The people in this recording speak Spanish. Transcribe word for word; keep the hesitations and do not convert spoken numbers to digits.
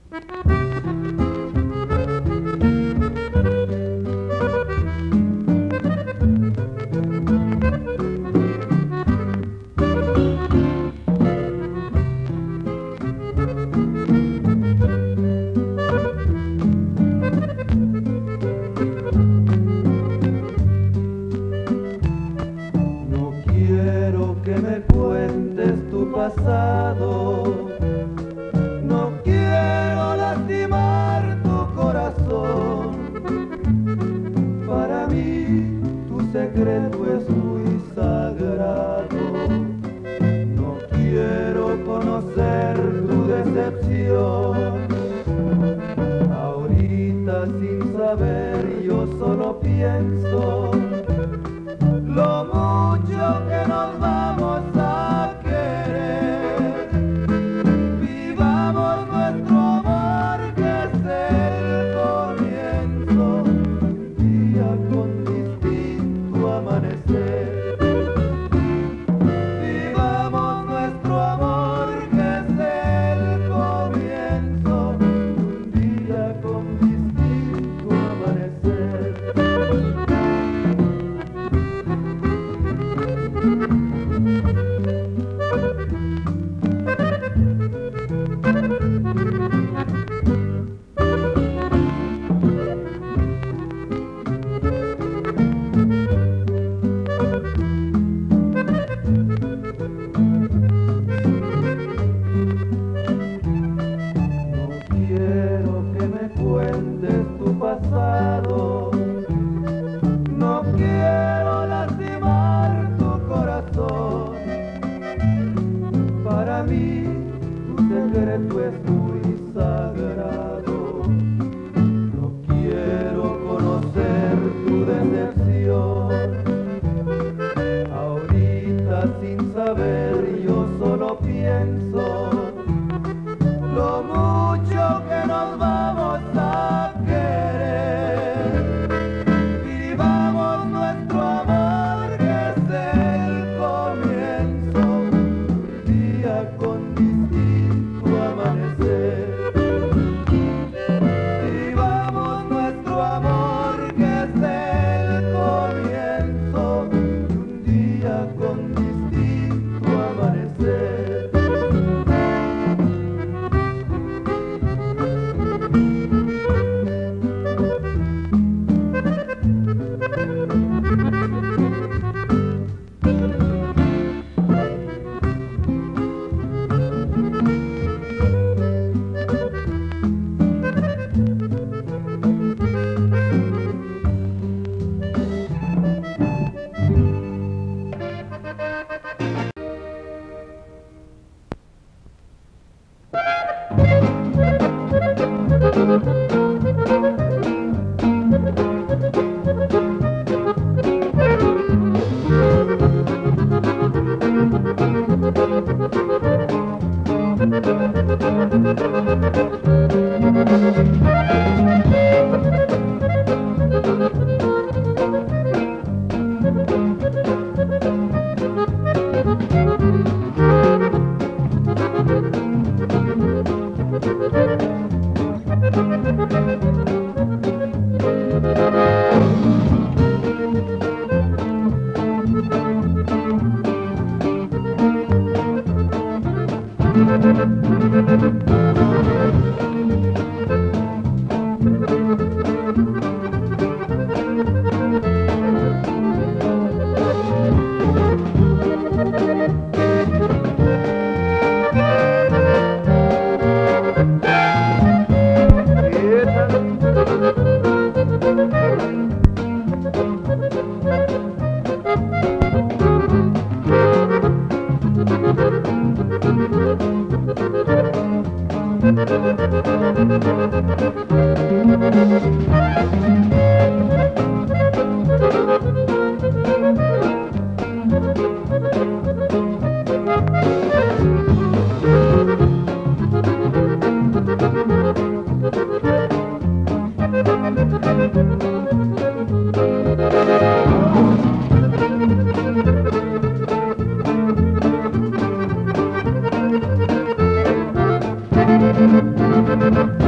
pasado. No quiero lastimar tu corazón. Para mí tu secreto es muy sagrado. No quiero conocer tu decepción. Ahorita sin saber yo solo pienso lo mucho que nos vamos a querer. Vivamos nuestro amor que es el comienzo, un día con distinto amanecer. Vivamos nuestro amor que es el comienzo, un día con distinto amanecer. Pasado. No quiero lastimar tu corazón. Para mí tu secreto es muy sagrado. No quiero conocer tu decepción. Ahorita sin saber yo solo pienso lo mucho que nos vamos a querer. Vivamos nuestro amor que es el comienzo, un día con distinto amanecer. Vivamos nuestro amor que es el comienzo, un día con distinto amanecer. Thank you. Thank you.